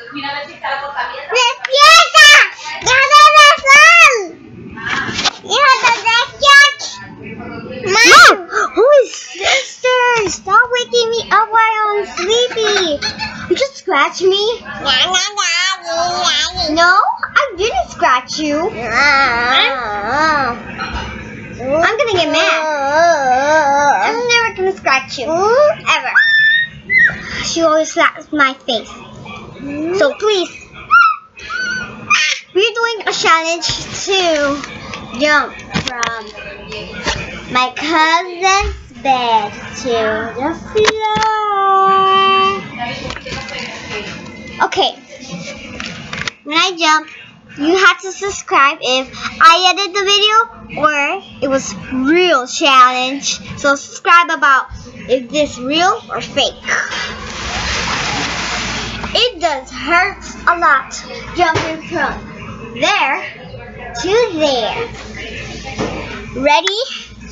¡Despierta! ¡Deja de besar! ¡Hijo de Descripción! Mom! Who is sister? Stop waking me up while I'm sleepy. You just scratch me? No, I didn't scratch you. I'm gonna get mad. I'm never gonna scratch you. Ever. She always slaps my face. So please. We're doing a challenge to jump from my cousin's bed to the floor. Okay. When I jump, you have to subscribe if I edit the video or it was real challenge. So subscribe about is this real or fake. It does hurt a lot jumping from there to there. Ready?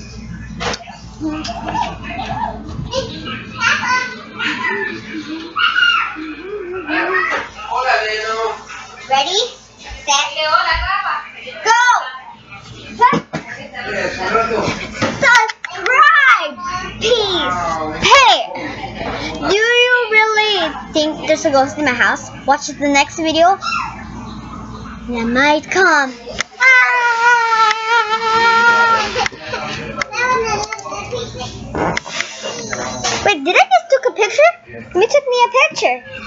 Ready? Set. Go! Subscribe! Peace! Hey! Do you really think there's a ghost in my house? Watch the next video. That might come. Wait, did I just take a picture? You took me a picture.